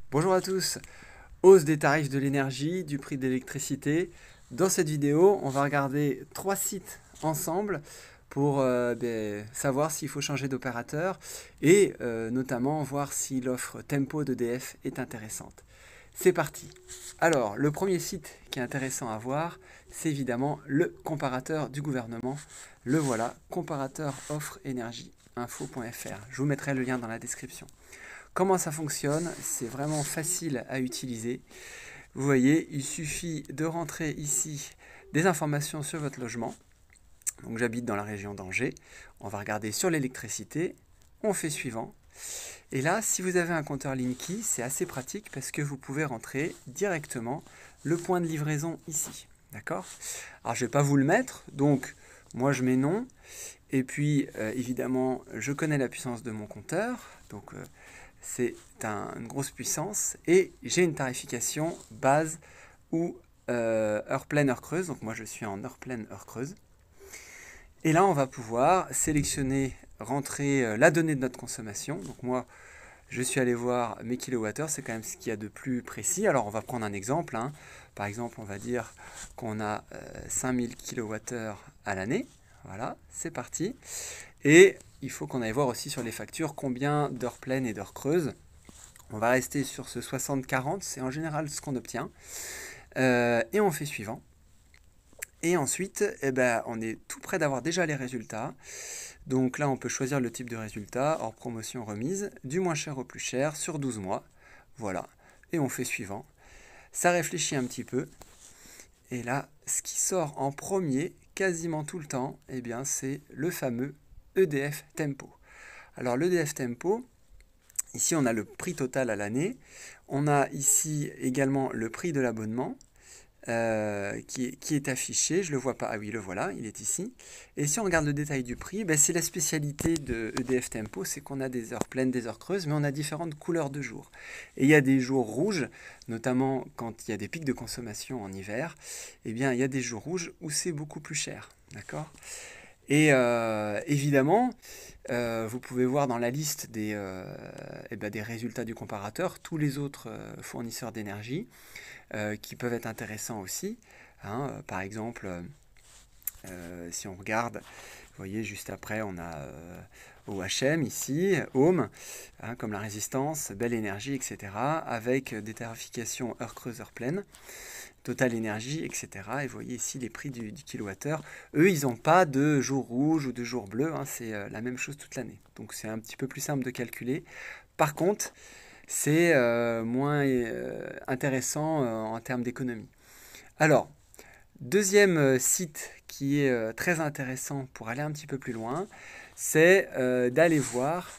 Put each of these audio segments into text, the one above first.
Bonjour à tous. Hausse des tarifs de l'énergie, du prix de l'électricité. Dans cette vidéo, on va regarder 3 sites ensemble pour savoir s'il faut changer d'opérateur et notamment voir si l'offre Tempo d'EDF est intéressante. C'est parti. Alors, le premier site qui est intéressant à voir, c'est évidemment le comparateur du gouvernement. Le voilà, comparateur offre énergie info.fr. Je vous mettrai le lien dans la description. Comment ça fonctionne? C'est vraiment facile à utiliser. Vous voyez, il suffit de rentrer ici des informations sur votre logement. Donc j'habite dans la région d'Angers. On va regarder sur l'électricité. On fait suivant. Et là, si vous avez un compteur Linky, c'est assez pratique parce que vous pouvez rentrer directement le point de livraison ici. D'accord? Alors je ne vais pas vous le mettre, donc moi je mets non. Et puis évidemment, je connais la puissance de mon compteur. Donc c'est une grosse puissance. Et j'ai une tarification base ou heure pleine, heure creuse. Donc moi je suis en heure pleine, heure creuse. Et là on va pouvoir sélectionner, rentrer la donnée de notre consommation. Donc moi je suis allé voir mes kilowattheures, c'est quand même ce qu'il y a de plus précis. Alors on va prendre un exemple. Par exemple, on va dire qu'on a 5000 kilowattheures à l'année. Voilà, c'est parti. Et il faut qu'on aille voir aussi sur les factures combien d'heures pleines et d'heures creuses. On va rester sur ce 60-40, c'est en général ce qu'on obtient. Et on fait suivant. Et ensuite, on est tout près d'avoir déjà les résultats. Donc là, on peut choisir le type de résultat, hors promotion, remise, du moins cher au plus cher, sur 12 mois. Voilà. Et on fait suivant. Ça réfléchit un petit peu. Et là, ce qui sort en premier, quasiment tout le temps, c'est le fameux EDF Tempo. Alors l'EDF Tempo, ici on a le prix total à l'année. On a ici également le prix de l'abonnement. Qui est affiché, je le vois pas, ah oui le voilà, il est ici. Et si on regarde le détail du prix, c'est la spécialité de EDF Tempo, c'est qu'on a des heures pleines, des heures creuses, mais on a différentes couleurs de jour. Et il y a des jours rouges, notamment quand il y a des pics de consommation en hiver, il y a des jours rouges où c'est beaucoup plus cher, d'accord? Et évidemment, vous pouvez voir dans la liste des résultats du comparateur tous les autres fournisseurs d'énergie qui peuvent être intéressants aussi. Par exemple, si on regarde, vous voyez juste après, on a OHM ici, Home, comme la Résistance, Belle Énergie, etc., avec des tarifications heure creuse, heure pleine. Total Énergie, etc. Et vous voyez ici les prix du kilowattheure. Eux, ils n'ont pas de jour rouge ou de jour bleu, c'est la même chose toute l'année. Donc c'est un petit peu plus simple de calculer. Par contre, c'est moins intéressant en termes d'économie. Alors, deuxième site qui est très intéressant pour aller un petit peu plus loin, c'est d'aller voir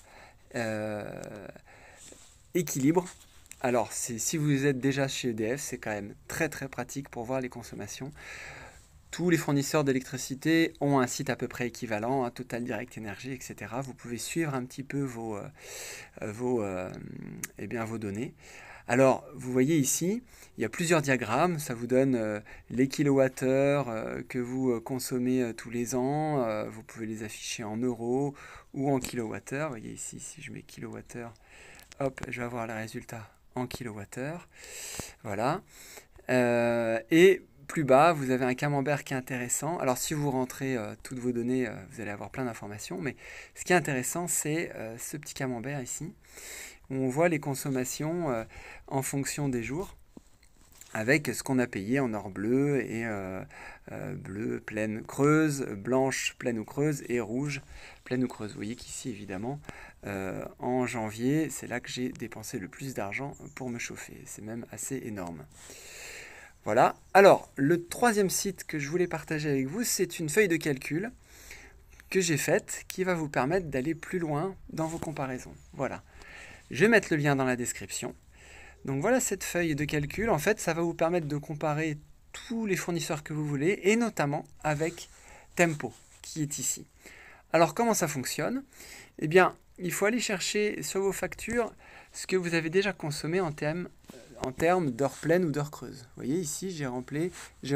Équilibre. Alors, si vous êtes déjà chez EDF, c'est quand même très très pratique pour voir les consommations. Tous les fournisseurs d'électricité ont un site à peu près équivalent, Total Direct Energy, etc. Vous pouvez suivre un petit peu vos données. Alors, vous voyez ici, il y a plusieurs diagrammes. Ça vous donne les kilowattheures que vous consommez tous les ans. Vous pouvez les afficher en euros ou en kilowattheures. Vous voyez ici, si je mets kilowattheures, hop, je vais avoir le résultat en kilowattheures. Voilà. Et plus bas, vous avez un camembert qui est intéressant. Alors, si vous rentrez toutes vos données, vous allez avoir plein d'informations. Mais ce qui est intéressant, c'est ce petit camembert ici, où on voit les consommations en fonction des jours, avec ce qu'on a payé en heure bleue et bleue pleine creuse, blanche pleine ou creuse et rouge pleine ou creuse. Vous voyez qu'ici, évidemment, en janvier, c'est là que j'ai dépensé le plus d'argent pour me chauffer. C'est même assez énorme. Voilà. Alors, le troisième site que je voulais partager avec vous, c'est une feuille de calcul que j'ai faite qui va vous permettre d'aller plus loin dans vos comparaisons. Voilà. Je vais mettre le lien dans la description. Donc voilà cette feuille de calcul. En fait, ça va vous permettre de comparer tous les fournisseurs que vous voulez et notamment avec Tempo qui est ici. Alors comment ça fonctionne? Il faut aller chercher sur vos factures ce que vous avez déjà consommé en termes d'heures pleines ou d'heures creuses. Vous voyez ici, j'ai rempli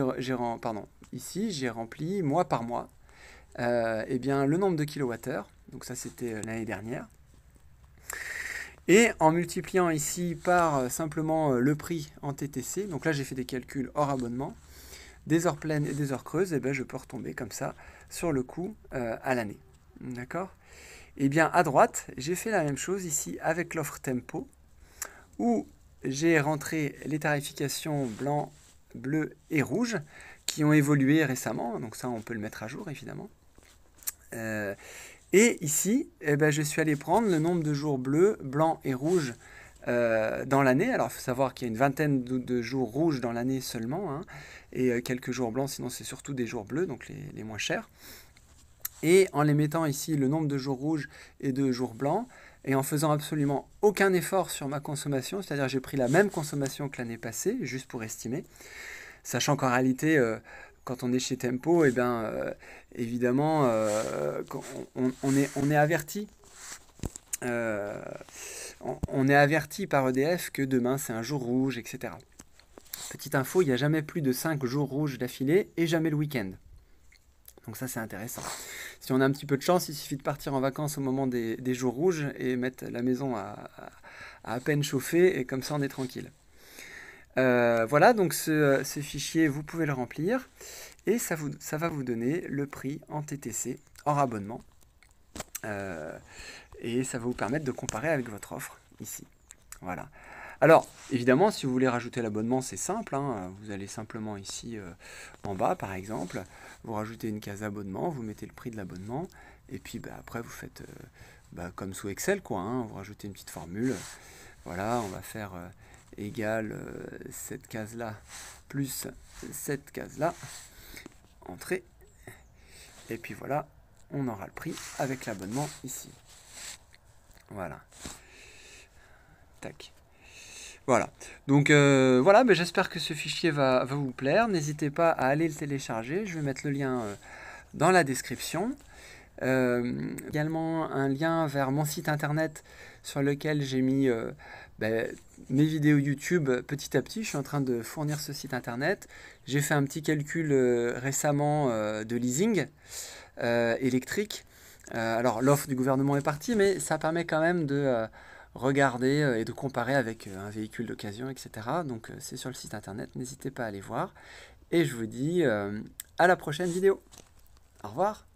mois par mois le nombre de kilowattheures. Donc ça c'était l'année dernière. Et en multipliant ici par simplement le prix en TTC, donc là j'ai fait des calculs hors abonnement, des heures pleines et des heures creuses, et bien je peux retomber comme ça sur le coût à l'année. D'accord? Et bien à droite, j'ai fait la même chose ici avec l'offre Tempo, où j'ai rentré les tarifications blanc, bleu et rouge, qui ont évolué récemment, donc ça on peut le mettre à jour évidemment. Et ici, eh ben, je suis allé prendre le nombre de jours bleus, blancs et rouges dans l'année. Alors, il faut savoir qu'il y a une vingtaine de jours rouges dans l'année seulement, hein, et quelques jours blancs, sinon c'est surtout des jours bleus, donc les moins chers. Et en les mettant ici le nombre de jours rouges et de jours blancs, et en faisant absolument aucun effort sur ma consommation, c'est-à-dire j'ai pris la même consommation que l'année passée, juste pour estimer, sachant qu'en réalité, quand on est chez Tempo, eh bien, évidemment, on est averti. On est averti par EDF que demain c'est un jour rouge, etc. Petite info, il n'y a jamais plus de 5 jours rouges d'affilée et jamais le week-end. Donc ça c'est intéressant. Si on a un petit peu de chance, il suffit de partir en vacances au moment des jours rouges et mettre la maison à peine chauffer et comme ça on est tranquille. Voilà, donc ce fichier, vous pouvez le remplir et ça va vous donner le prix en TTC hors abonnement. Et ça va vous permettre de comparer avec votre offre ici. Voilà. Alors, évidemment, si vous voulez rajouter l'abonnement, c'est simple, hein. Vous allez simplement ici en bas, par exemple, vous rajoutez une case abonnement, vous mettez le prix de l'abonnement, et puis après, vous faites comme sous Excel, quoi, hein. Vous rajoutez une petite formule. Voilà, on va faire égal cette case-là plus cette case-là. Entrée. Et puis voilà, on aura le prix avec l'abonnement ici. Voilà. Tac. Voilà. Donc voilà, j'espère que ce fichier va vous plaire. N'hésitez pas à aller le télécharger. Je vais mettre le lien dans la description. Également un lien vers mon site internet sur lequel j'ai mis mes vidéos YouTube petit à petit. Je suis en train de fournir ce site internet. J'ai fait un petit calcul récemment de leasing électrique. Alors l'offre du gouvernement est partie, mais ça permet quand même de regarder et de comparer avec un véhicule d'occasion, etc. Donc c'est sur le site internet, n'hésitez pas à aller voir. Et je vous dis à la prochaine vidéo. Au revoir.